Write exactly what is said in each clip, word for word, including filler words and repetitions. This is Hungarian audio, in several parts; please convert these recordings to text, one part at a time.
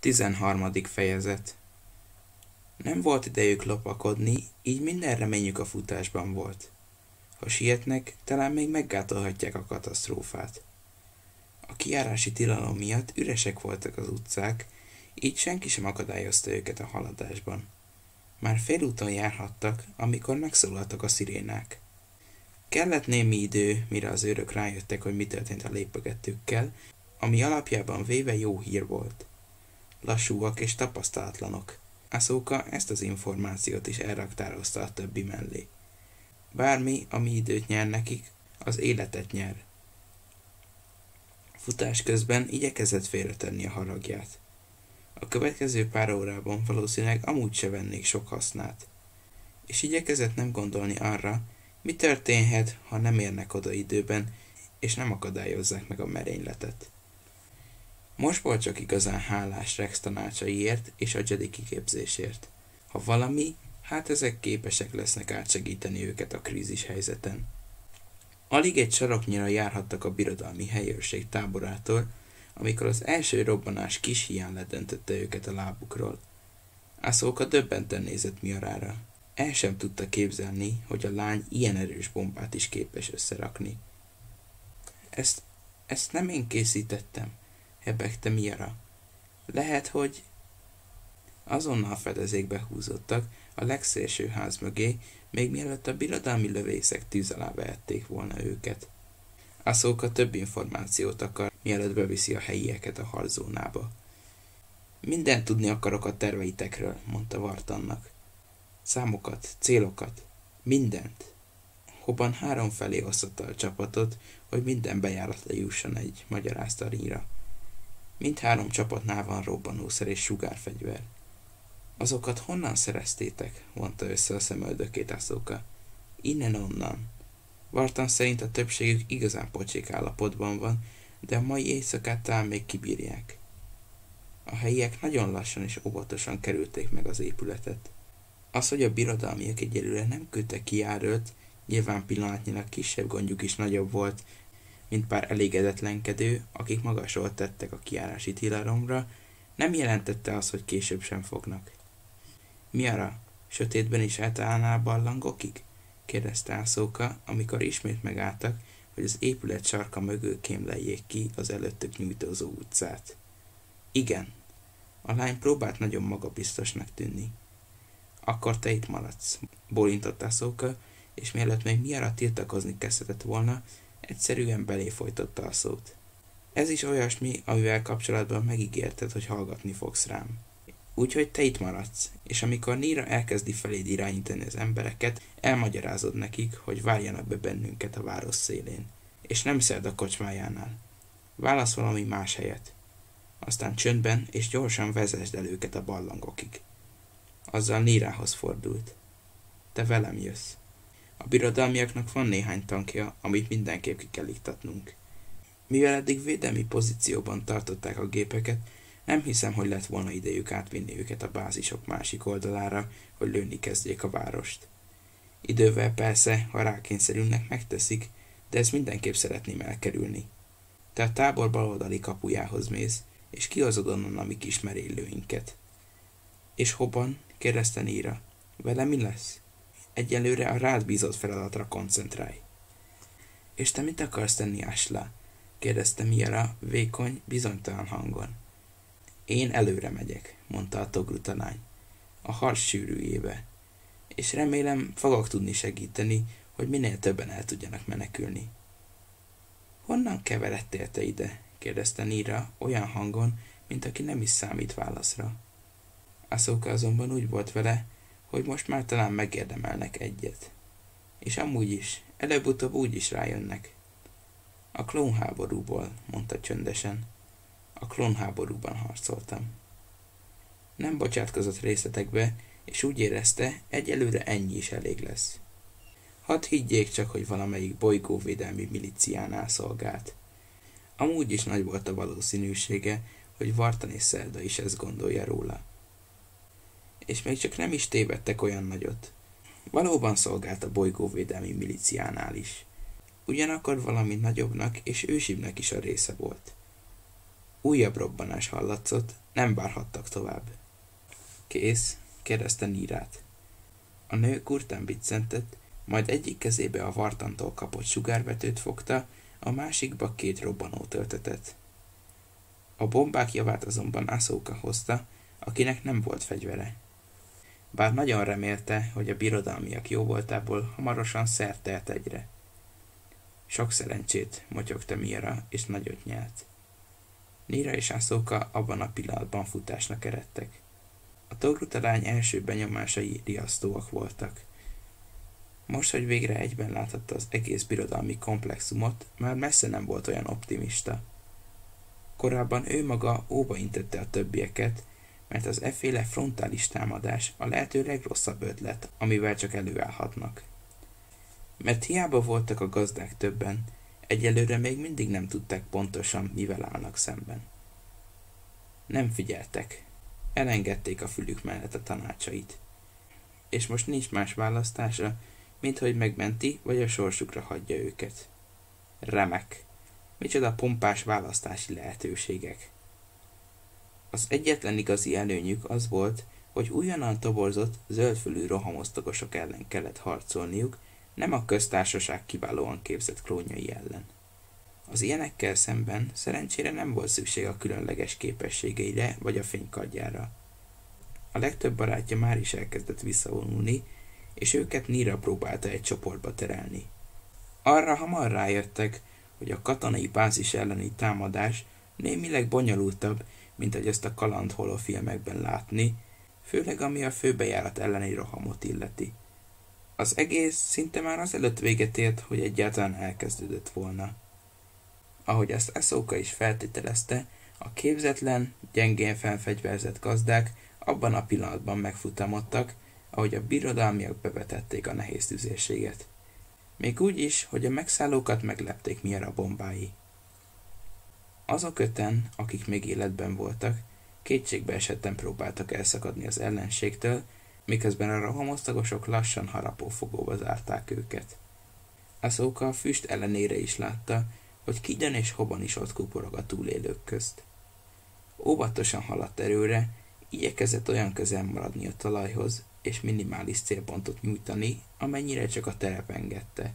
Tizenharmadik fejezet. Nem volt idejük lopakodni, így minden reményük a futásban volt. Ha sietnek, talán még meggátolhatják a katasztrófát. A kijárási tilalom miatt üresek voltak az utcák, így senki sem akadályozta őket a haladásban. Már félúton járhattak, amikor megszólaltak a szirénák. Kellett némi idő, mire az őrök rájöttek, hogy mi történt a lépegetőkkel, ami alapjában véve jó hír volt. Lassúak és tapasztalatlanok. Ahsoka ezt az információt is elraktározta a többi mellé. Bármi, ami időt nyer nekik, az életet nyer. Futás közben igyekezett félretenni a haragját. A következő pár órában valószínűleg amúgy se vennék sok hasznát. És igyekezett nem gondolni arra, mi történhet, ha nem érnek oda időben, és nem akadályozzák meg a merényletet. Most volt csak igazán hálás Rex tanácsaiért és a Jedi kiképzésért. Ha valami, hát ezek képesek lesznek átsegíteni őket a krízis helyzeten. Alig egy saroknyira járhattak a birodalmi helyőrség táborától, amikor az első robbanás kis hián ledöntötte őket a lábukról. Ahsoka döbbenten nézett Miarára. El sem tudta képzelni, hogy a lány ilyen erős bombát is képes összerakni. Ezt, ezt nem én készítettem, hebegte Miara. Lehet, hogy... Azonnal fedezékbe húzottak a legszélső ház mögé, még mielőtt a birodalmi lövészek tűz alá vehették volna őket. Ahsoka több információt akar, mielőtt beviszi a helyieket a harczónába. Mindent tudni akarok a terveitekről, mondta Vartannak. Számokat, célokat, mindent. Hoban három felé osztotta a csapatot, hogy minden bejáratra jusson egy, magyarázta Rira. Mindhárom csapatnál van robbanószer és sugárfegyver. Azokat honnan szereztétek? Vonta össze a szemöldökét Ahsoka. Innen-onnan. Vartan szerint a többségük igazán pocsék állapotban van, de a mai éjszakát talán még kibírják. A helyiek nagyon lassan és óvatosan kerülték meg az épületet. Az, hogy a birodalmiak egyelőre nem küldtek ki járőrt, nyilván pillanatnyilag kisebb gondjuk is nagyobb volt, mint pár elégedetlenkedő, akik magasról tettek a kijárási tilalomra, nem jelentette az, hogy később sem fognak. Miara, sötétben is eltalálnál barlangokig? Kérdezte Ahsoka, amikor ismét megálltak, hogy az épület sarka mögül kémleljék ki az előttük nyújtózó utcát. Igen. A lány próbált nagyon magabiztosnak tűnni. Akkor te itt maradsz, bólintott Ahsoka, és mielőtt még Miara tiltakozni kezdhetett volna, egyszerűen belé folytotta a szót. Ez is olyasmi, amivel kapcsolatban megígérted, hogy hallgatni fogsz rám. Úgyhogy te itt maradsz, és amikor Rira elkezdi feléd irányítani az embereket, elmagyarázod nekik, hogy várjanak be bennünket a város szélén. És nem szerd a kocsmájánál. Válasz valami más helyet. Aztán csöndben és gyorsan vezesd el őket a barlangokig. Azzal Rirához fordult. Te velem jössz. A birodalmiaknak van néhány tankja, amit mindenképp ki kell iktatnunk. Mivel eddig védelmi pozícióban tartották a gépeket, nem hiszem, hogy lett volna idejük átvinni őket a bázisok másik oldalára, hogy lőni kezdjék a várost. Idővel persze, ha rákényszerülnek, megteszik, de ezt mindenképp szeretném elkerülni. Te a tábor baloldali kapujához mész, és kihozod onnan a mi kis merénylőinket. És Hoban? Kérdezte Rira. Vele mi lesz? Egyelőre a rád bízott feladatra koncentrálj. És te mit akarsz tenni, Ashla? Kérdezte Miara vékony, bizonytalan hangon. Én előre megyek, mondta a togruta lány, a harc sűrűjébe, és remélem fogok tudni segíteni, hogy minél többen el tudjanak menekülni. Honnan keveredtél te ide? Kérdezte Rira olyan hangon, mint aki nem is számít válaszra. Ahsoka azonban úgy volt vele, hogy most már talán megérdemelnek egyet. És amúgy is, előbb-utóbb úgy is rájönnek. A klónháborúból, mondta csöndesen. A klónháborúban harcoltam. Nem bocsátkozott részletekbe, és úgy érezte, egyelőre ennyi is elég lesz. Hadd higgyék csak, hogy valamelyik bolygóvédelmi milíciánál szolgált. Amúgy is nagy volt a valószínűsége, hogy Vartan és Zelda is ezt gondolja róla. És még csak nem is tévedtek olyan nagyot. Valóban szolgált a bolygóvédelmi milíciánál is. Ugyanakkor valami nagyobbnak és ősibbnek is a része volt. Újabb robbanás hallatszott, nem várhattak tovább. Kész? kérdezte Nírát. A nő kurtán biccentett, majd egyik kezébe a vartantól kapott sugárvetőt fogta, a másikba két robbanó töltetet. A bombák javát azonban Ahsoka hozta, akinek nem volt fegyvere. Bár nagyon remélte, hogy a birodalmiak jóvoltából hamarosan szert tehet egyre. Sok szerencsét, motyogta Mira, és nagyot nyelt. Níra és Ahsoka abban a pillanatban futásnak eredtek. A Togruta lány első benyomásai riasztóak voltak. Most, hogy végre egyben láthatta az egész birodalmi komplexumot, már messze nem volt olyan optimista. Korábban ő maga óva intette a többieket, mert az efféle frontális támadás a lehető legrosszabb ötlet, amivel csak előállhatnak. Mert hiába voltak a gazdák többen, egyelőre még mindig nem tudták pontosan, mivel állnak szemben. Nem figyeltek. Elengedték a fülük mellett a tanácsait. És most nincs más választása, mint hogy megmenti, vagy a sorsukra hagyja őket. Remek! Micsoda pompás választási lehetőségek! Az egyetlen igazi előnyük az volt, hogy újonnan toborzott, zöldfülű rohamosztagosok ellen kellett harcolniuk, nem a köztársaság kiválóan képzett klónjai ellen. Az ilyenekkel szemben szerencsére nem volt szükség a különleges képességeire vagy a fénykardjára. A legtöbb barátja már is elkezdett visszavonulni, és őket Níra próbálta egy csoportba terelni. Arra hamar rájöttek, hogy a katonai bázis elleni támadás némileg bonyolultabb, mint ahogy ezt a kaland holofilmekben látni, főleg ami a főbejárat elleni rohamot illeti. Az egész szinte már azelőtt véget ért, hogy egyáltalán elkezdődött volna. Ahogy azt Ahsoka is feltételezte, a képzetlen, gyengén felfegyverzett gazdák abban a pillanatban megfutamodtak, ahogy a birodalmiak bevetették a nehéz tüzérséget. Még úgy is, hogy a megszállókat meglepték Mira bombái. Azok öten, akik még életben voltak, kétségbe esetten próbáltak elszakadni az ellenségtől, miközben a rohamosztagosok lassan harapófogóba zárták őket. Ahsoka a füst ellenére is látta, hogy Kidon és Hoban is ott kuporog a túlélők közt. Óvatosan haladt előre, igyekezett olyan közel maradni a talajhoz, és minimális célpontot nyújtani, amennyire csak a terep engedte.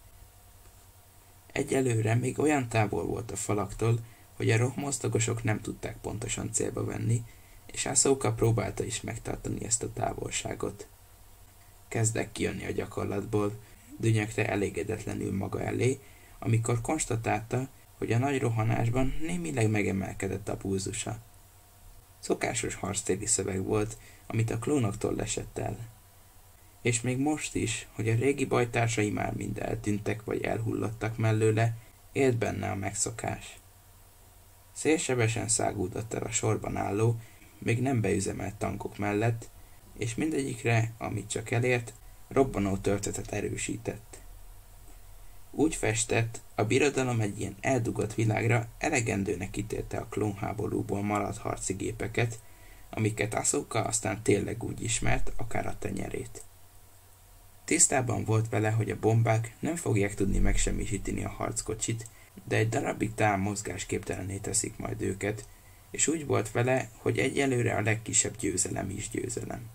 Egyelőre még olyan távol volt a falaktól, hogy a rohamosztagosok nem tudták pontosan célba venni, és Ahsoka próbálta is megtartani ezt a távolságot. Kezdek kijönni a gyakorlatból, dünyögte elégedetlenül maga elé, amikor konstatálta, hogy a nagy rohanásban némileg megemelkedett a pulzusa. Szokásos harctéri szöveg volt, amit a klónoktól lesett el. És még most is, hogy a régi bajtársai már mind eltűntek vagy elhullottak mellőle, élt benne a megszokás. Szélsebesen száguldott el a sorban álló, még nem beüzemelt tankok mellett, és mindegyikre, amit csak elért, robbanó töltetet erősített. Úgy festett, a birodalom egy ilyen eldugott világra elegendőnek ítélte a klónháborúból maradt harci gépeket, amiket Ahsoka aztán tényleg úgy ismert, akár a tenyerét. Tisztában volt vele, hogy a bombák nem fogják tudni megsemmisíteni a harckocsit, de egy darabig talán mozgásképtelenné teszik majd őket, és úgy volt vele, hogy egyelőre a legkisebb győzelem is győzelem.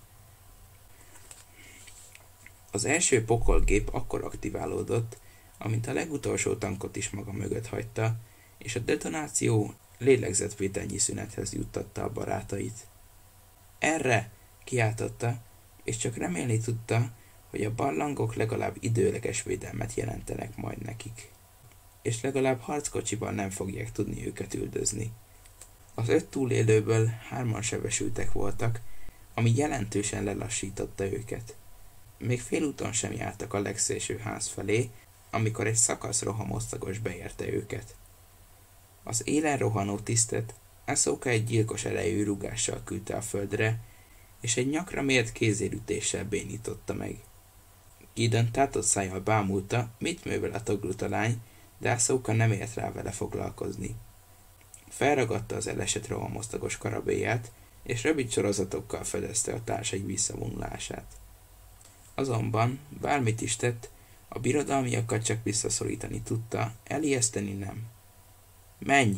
Az első pokolgép akkor aktiválódott, amint a legutolsó tankot is maga mögött hagyta, és a detonáció lélegzetvételnyi szünethez juttatta a barátait. Erre! Kiáltotta, és csak remélni tudta, hogy a barlangok legalább időleges védelmet jelentenek majd nekik. És legalább harckocsiban nem fogják tudni őket üldözni. Az öt túlélőből hárman sebesültek voltak, ami jelentősen lelassította őket. Még félúton sem jártak a legszélső ház felé, amikor egy szakasz rohamosztagos beérte őket. Az élen rohanó tisztet Ahsoka egy gyilkos erejű rúgással küldte a földre, és egy nyakra mért kézérütéssel bénította meg. Gideon tátott szájjal bámulta, mit művel a Togruta lány, de Ahsoka nem ért rá vele foglalkozni. Felragadta az elesett rohamosztagos karabélyát, és rövid sorozatokkal fedezte a társai visszavonulását. Azonban, bármit is tett, a birodalmiakat csak visszaszorítani tudta, elijeszteni nem. Menj!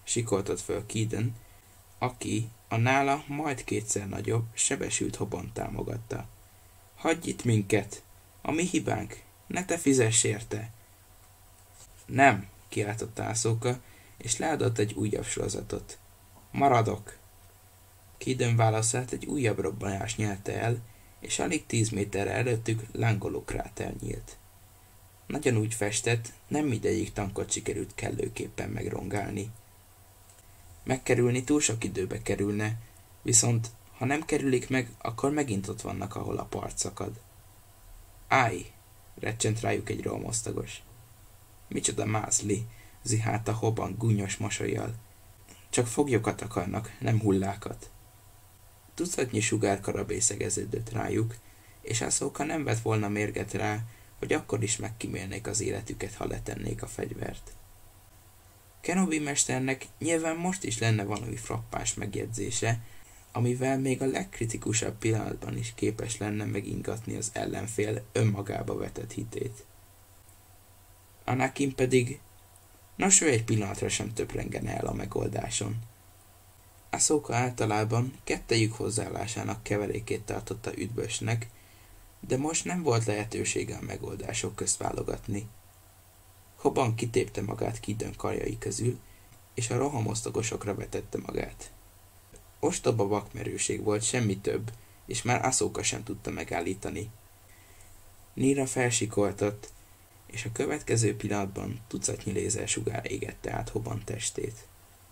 sikoltott föl Kiden, aki a nála majd kétszer nagyobb, sebesült Hobont támogatta. Hagyj itt minket! A mi hibánk! Ne te fizess érte! Nem! Kiáltotta Ahsoka, és leadott egy újabb sorozatot. Maradok! Kiden válaszát egy újabb robbanás nyelte el, és alig tíz méterre előttük lángoló kráter nyílt. Nagyon úgy festett, nem mindegyik tankot sikerült kellőképpen megrongálni. Megkerülni túl sok időbe kerülne, viszont ha nem kerülik meg, akkor megint ott vannak, ahol a part szakad. Állj! Recsent rájuk egy rohamosztagos. Micsoda mázli, zihálta Hoban gúnyos mosollyal. Csak foglyokat akarnak, nem hullákat. Tucatnyi sugárkarabély szegeződött rájuk, és Ahsoka nem vett volna mérget rá, hogy akkor is megkímélnék az életüket, ha letennék a fegyvert. Kenobi mesternek nyilván most is lenne valami frappás megjegyzése, amivel még a legkritikusabb pillanatban is képes lenne megingatni az ellenfél önmagába vetett hitét. Anakin pedig, nos, ő egy pillanatra sem töprengene el a megoldáson. Ahsoka általában kettejük hozzáállásának keverékét tartotta üdvösnek, de most nem volt lehetősége a megoldások közt válogatni. Hoban kitépte magát Kiden karjai közül, és a rohamosztagosokra vetette magát. Ostoba vakmerőség volt, semmi több, és már Ahsoka sem tudta megállítani. Neera felsikoltott, és a következő pillanatban tucatnyi lézersugár égette át Hoban testét.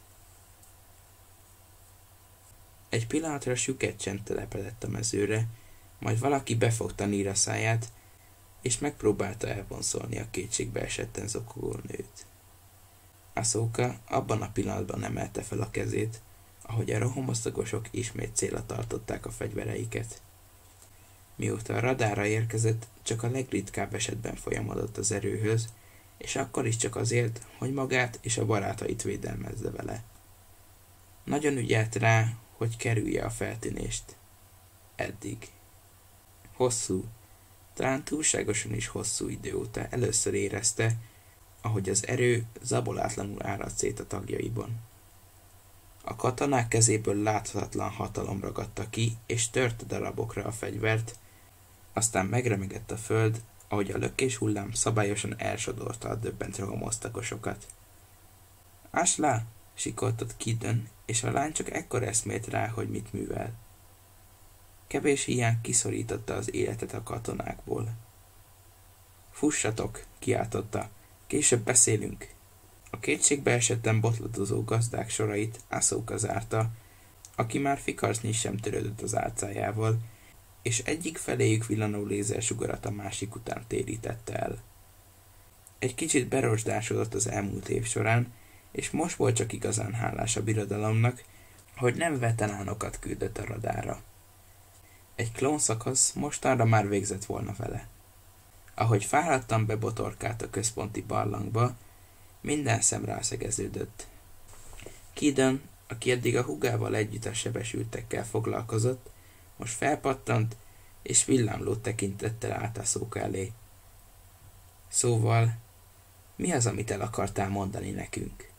Egy pillanatra süket csend telepedett a mezőre, majd valaki befogta Neera száját, és megpróbálta elvonszolni a kétségbe esetten zokogó nőt. Ahsoka abban a pillanatban emelte fel a kezét, ahogy a rohamosztagosok ismét célra tartották a fegyvereiket. Mióta a radárra érkezett, csak a legritkább esetben folyamodott az erőhöz, és akkor is csak azért, hogy magát és a barátait védelmezze vele. Nagyon ügyelt rá, hogy kerülje a feltűnést. Eddig. Hosszú, talán túlságosan is hosszú idő óta először érezte, ahogy az erő zabolátlanul árad szét a tagjaiban. A katonák kezéből láthatatlan hatalom ragadta ki, és törte darabokra a fegyvert, aztán megremegett a föld, ahogy a lökés hullám szabályosan elsodorta a döbbent rohamosztagosokat. Asla! Sikoltott Kiden, és a lány csak ekkor eszmélt rá, hogy mit művel. Kevés hiány kiszorította az életet a katonákból. Fussatok! Kiáltotta. Később beszélünk. A kétségbe esetten botladozó gazdák sorait Ahsoka zárta, aki már fikarcnyi sem törődött az álcájával, és egyik feléjük villanó lézersugarat a másik után térítette el. Egy kicsit berosdásodott az elmúlt év során, és most volt csak igazán hálás a birodalomnak, hogy nem veteránokat küldött a radára. Egy klónszakasz mostanra már végzett volna vele. Ahogy fáradtan bebotorkált a központi barlangba, minden szem rászegeződött. Kiden, aki eddig a hugával együtt a sebesültekkel foglalkozott, most felpattant, és villámló tekintettel állt Ahsoka elé. Szóval, mi az, amit el akartál mondani nekünk?